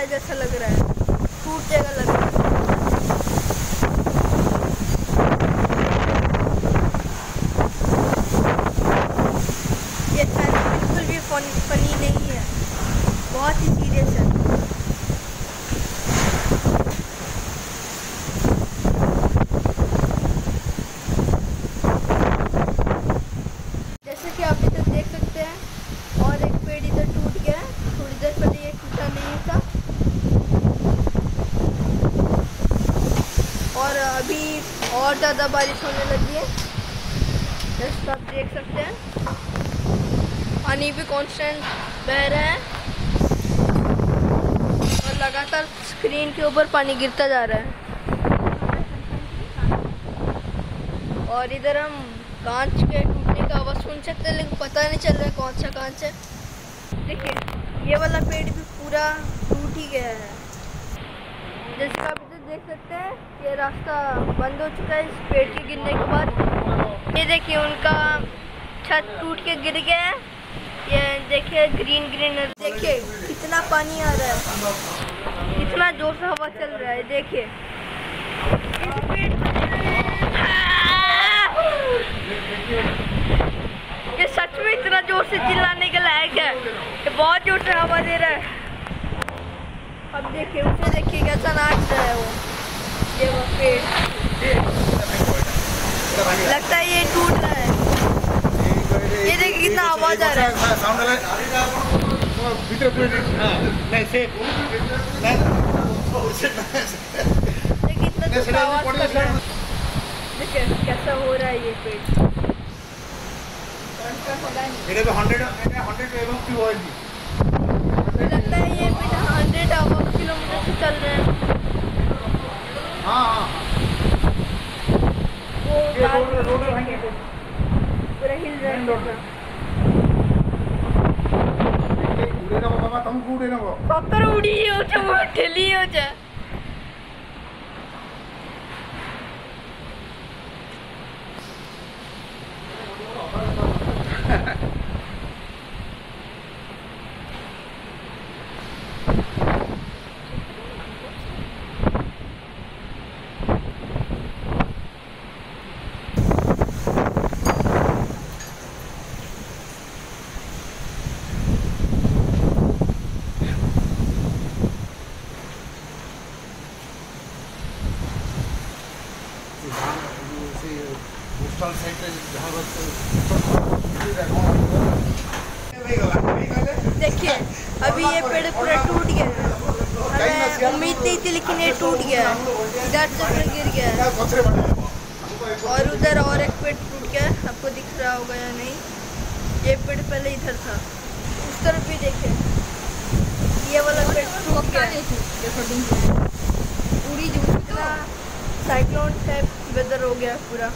है जैसा लग रहा है, टूट जाएगा लग रहा है। ये साइंस बिल्कुल भी फनी नहीं है, बहुत ही सीरियस है। जैसे कि आप इधर देख सकते हैं, और एक पेड़ इधर टूट गया है, थोड़ी देर पहले ये टूटा नहीं था, और अभी और ज़्यादा बारिश होने लगी है। जैसे आप देख सकते हैं, पानी भी कांस्टेंट बह रहा है और लगातार स्क्रीन के ऊपर पानी गिरता जा रहा है। और इधर हम कांच के टूटने का आवाज़ सुन सकते हैं, लेकिन पता नहीं चल रहा है कौन सा कांच है। देखिए ये वाला पेड़ भी पूरा टूट ही गया है। जैसे आप इधर देख सकते हैं, ये रास्ता बंद हो चुका है इस पेड़ के गिरने के बाद। ये देखिए उनका छत टूट के गिर गया है। ये देखिए ग्रीन ग्रीन, देखिए कितना पानी आ रहा है, कितना जोर से हवा चल रहा है। देखिए ये सच में इतना जोर से चिल्लाने के लायक है, ये बहुत जोर से हवा दे रहा है। अब देखिए उसे, देखिए कैसा नाच रहा है वो, ये वो पेड़, लगता है ये टूट रहा है। ये देखिए कितना आवाज आ रहा है। देखिए कैसा हो रहा है ये पेड़। लगता है ये पेड़ 100 किलोमीटर से चल रहे हैं। पूरा हिल रहा है। पत्थर उड़ी हो जाए, ठेली हो जाए। देखिए अभी ये पेड़ पूरा टूट गया है, हमें उम्मीद नहीं थी लेकिन ये टूट गया है। इधर से पेड़ गिर गया है और उधर और एक पेड़ टूट गया है, आपको दिख रहा होगा या नहीं। ये पेड़ पहले इधर था, उस तरफ भी देखिए ये वाला पेड़ टूट गया है। पूरी जो साइक्लोन टाइप वेदर हो गया पूरा।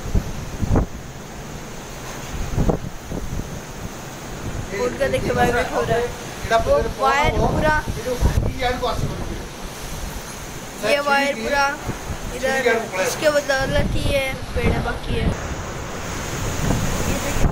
उनका देखिए वाइब्रेट हो रहा है, वो वायर पूरा, ये वायर पूरा इधर, इसके बदौलत ही ये पेड़ बाकी है। ये देखिए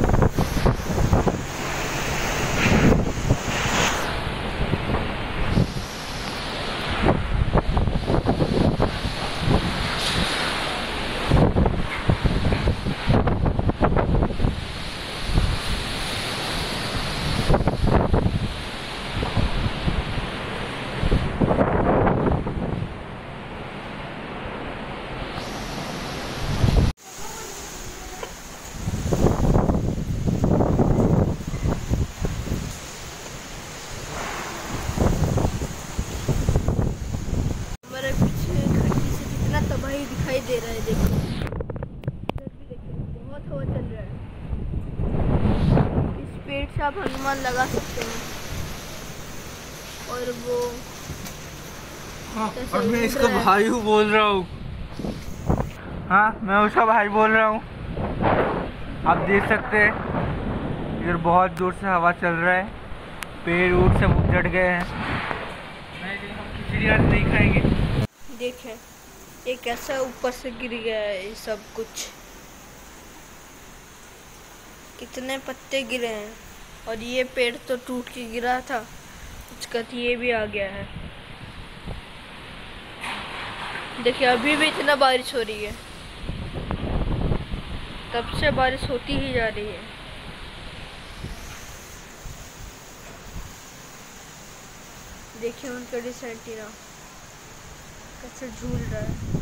तबाही दिखाई दे रहा है। देखिए इधर भी देखिए बहुत हवा चल रहा है। इस पेड़ से आप अनुमान लगा सकते हैं। और वो और मैं इसका भाई बोल रहा हूँ। हाँ मैं उसका भाई बोल रहा हूँ। आप देख सकते हैं इधर बहुत जोर से हवा चल रहा है, पेड़ उड़ सब उजड़ गए हैं। हम खिचड़ी आज नहीं खाएंगे। देखें ये कैसा ऊपर से गिर गया है, ये सब कुछ कितने पत्ते गिरे हैं। और ये पेड़ तो टूट के गिरा था, उसका ये भी आ गया है। देखिए अभी भी इतना बारिश हो रही है, तब से बारिश होती ही जा रही है। देखिए उनका डिसेंटीना कैसे झूल रहा है।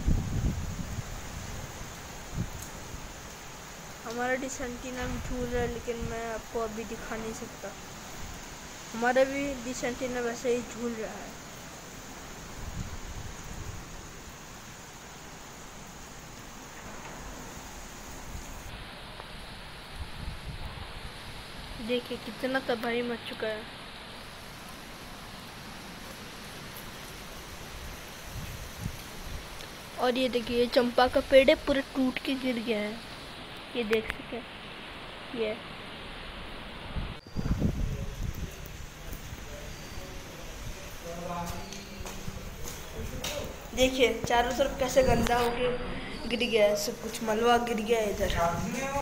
हमारा डिसेंटीना भी झूल रहा है, लेकिन मैं आपको अभी दिखा नहीं सकता। हमारा भी डिसेंटीना वैसे ही झूल रहा है। देखिए कितना तबाही मच चुका है। और ये देखिए ये चंपा का पेड़ है, पूरा टूट के गिर गया है। ये देख सके, ये देखिए चारों तरफ कैसे गंदा हो के गिर गया है, सब कुछ मलबा गिर गया है इधर।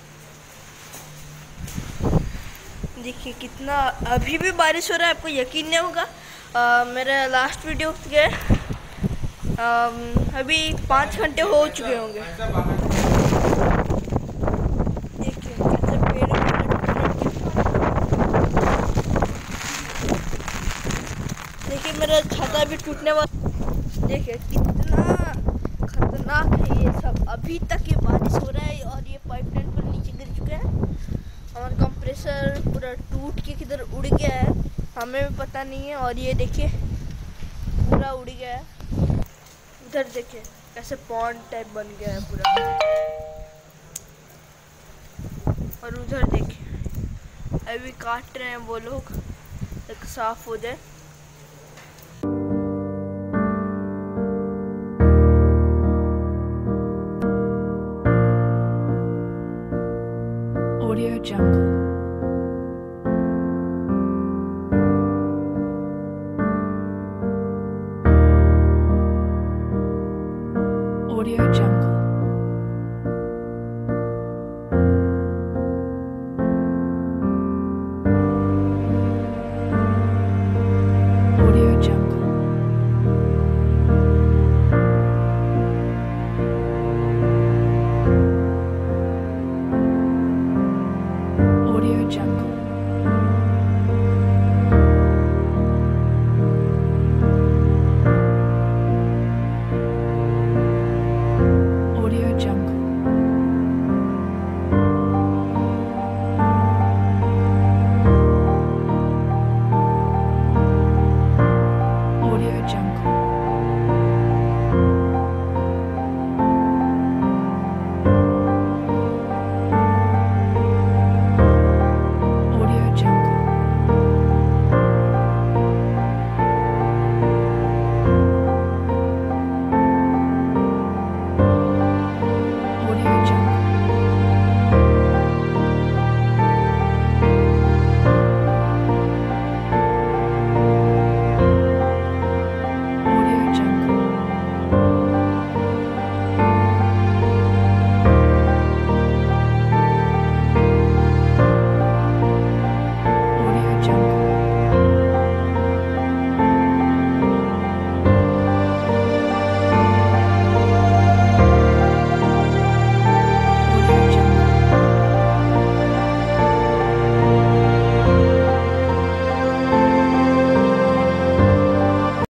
देखिए कितना अभी भी बारिश हो रहा है, आपको यकीन नहीं होगा। मेरा लास्ट वीडियो के अभी 5 घंटे हो चुके होंगे। देखिए कैसे पेड़ देखिए मेरा छाता भी टूटने वाला। देखिए कितना खतरनाक है ये सब। अभी तक ये बारिश हो रहा है और ये पाइपलाइन पर नीचे गिर चुके हैं। हमारा कंप्रेसर पूरा टूट के किधर उड़ गया है, हमें भी पता नहीं है। और ये देखिए पूरा उड़ गया है। उधर देखिए कैसे पॉन्ड टाइप बन गया है पूरा। और उधर देखिए अभी काट रहे हैं वो लोग, एक साफ हो जाए। Audio Jungle. Audio Jungle.